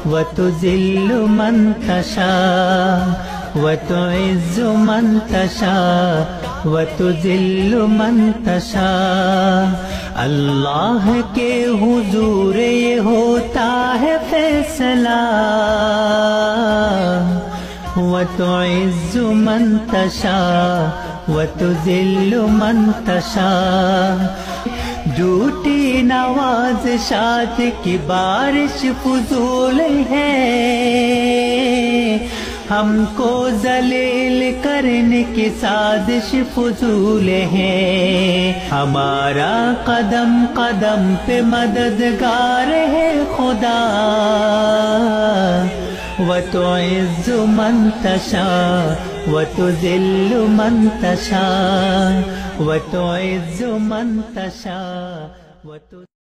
وتذل من تشاء وتعز من تشاء وتذل من تشاء. اللہ کے حضور یہ ہوتا ہے فیصلہ. وتعز من تشاء وتذل من تشاء. جھوٹی نوازشات کی بارش فضول ہے، ہم کو ذلیل کرنے کی سازش فضول ہے. ہمارا قدم قدم پہ مددگار ہے خدا. وتعز من تشاء وتذل من تشاء وتعز من تشاء